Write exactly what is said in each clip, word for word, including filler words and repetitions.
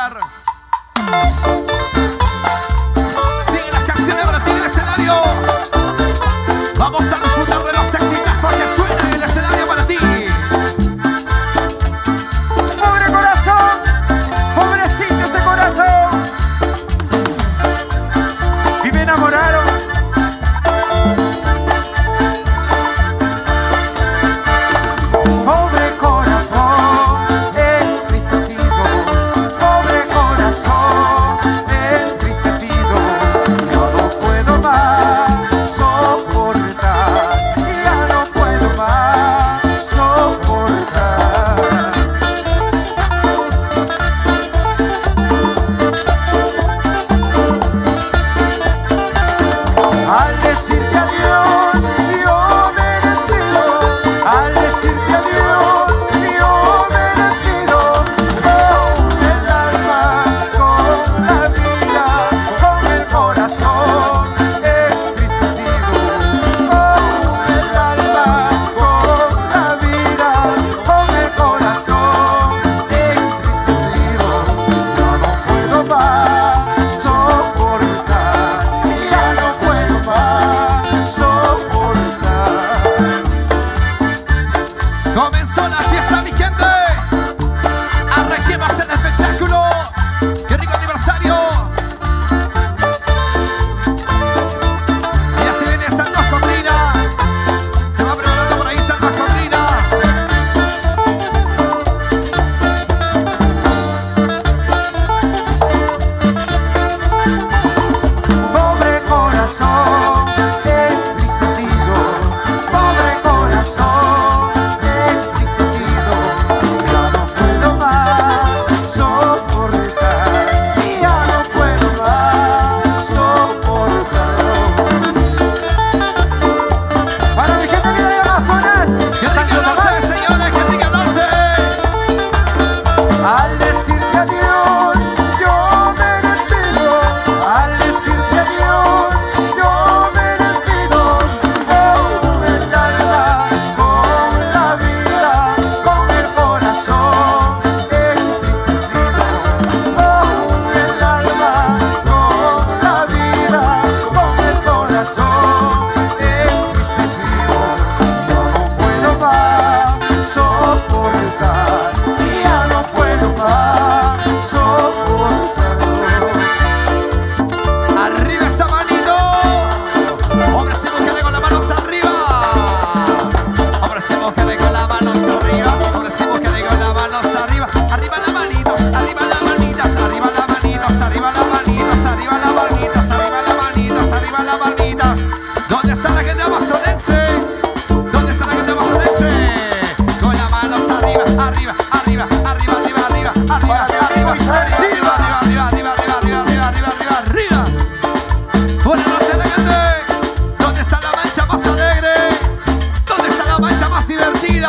Sigue las canciones para ti en el escenario. Vamos a disfrutar de los exitazos que suenan en el escenario para ti. Pobre corazón, pobrecito este corazón. Y me enamoraron. Pobre corazón, entristecido. Pobre corazón, entristecido. Yo no puedo más soportar. Ya no puedo más soportar. Al decirte adiós, yo me despido. Al decirte adiós, yo me despido. Con el alma, con la vida, con el corazón entristecido. Con el alma, con la vida, con el corazón entristecido. Yo no puedo más soportar. Ya no puedo más soportar. Comenzó la fiesta, mi gente. Arranquemos el espectáculo. ¡Qué rico aniversario! Y así viene Santos Cotrina. Se va preparando por ahí Santos Cotrina. Pobre corazón entristecido, pobre corazón entristecido. Ya no puedo más soportar, ya no puedo más soportar. Para mi gente linda de Amazonas, ¡Qué rica noche, señores! ¡Qué rica noche! al decirte adiós, yo me despido. Al decirte adiós, yo me despido. Con el alma, con la vida, con el corazón entristecido. Con el alma, con la vida, con el corazón entristecido. Yo no puedo más soportar. Ya no puedo más soportar. ¡Arriba esa manito! ¡Hombre, se busca con las manos arriba! ¡Hombre, se busca con las manos arriba! ¡Hombre, se busca con las manos arriba! ¡Arriba las manitos! ¡Arriba las manitas! ¡Arriba las manitos! ¡Arriba las manitos! ¡Arriba las manitas! ¡Arriba las manitas! ¡Arriba las manitas! ¿Dónde está la gente amazonense? ¿Dónde está la gente amazonense? Con las manos arriba, arriba, arriba, arriba, arriba, arriba, arriba, arriba, arriba, arriba, arriba, arriba, arriba, arriba, arriba, arriba, arriba, arriba. Buenas noches, la gente. ¿Dónde está la mancha más alegre? ¿Dónde está la mancha más divertida?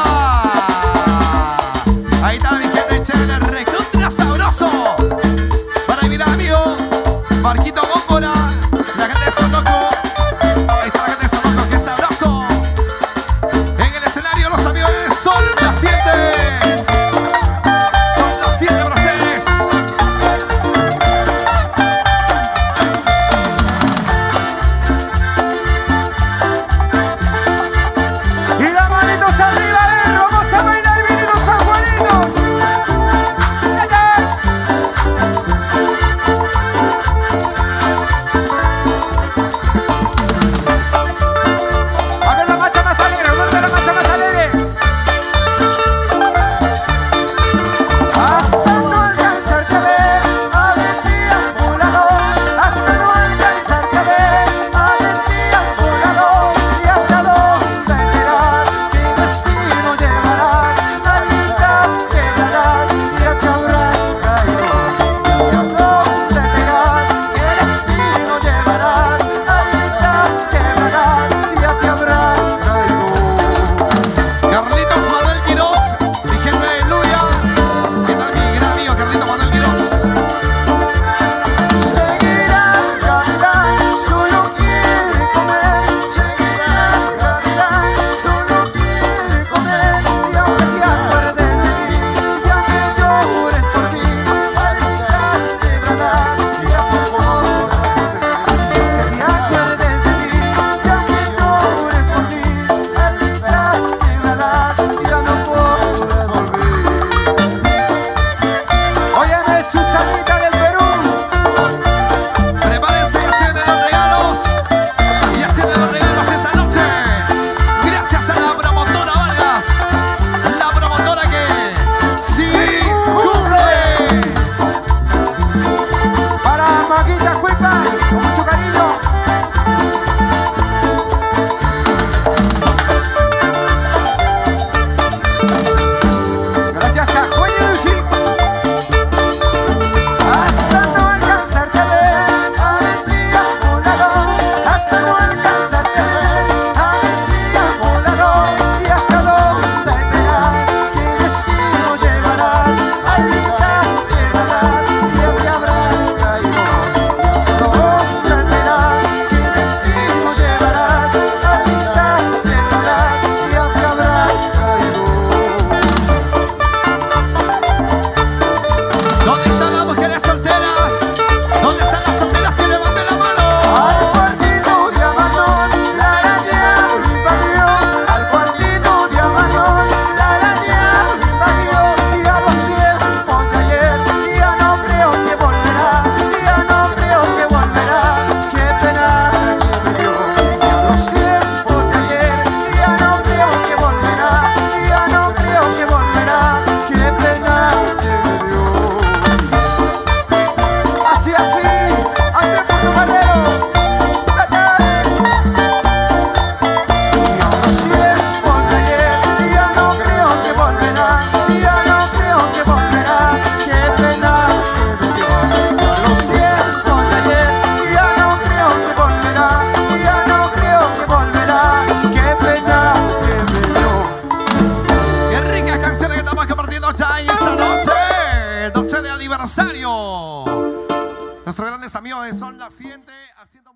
Ahí está mi gente chévere, recontra sabroso. Para mi amigo Marquito Góngora, la gente de Sonoco. Ahí está la gente de Sonoco, que sabroso. En el escenario los amigos de Sol Naciente. Sol Naciente para ustedes. aniversario. Nuestros grandes amigos son la siguiente haciendo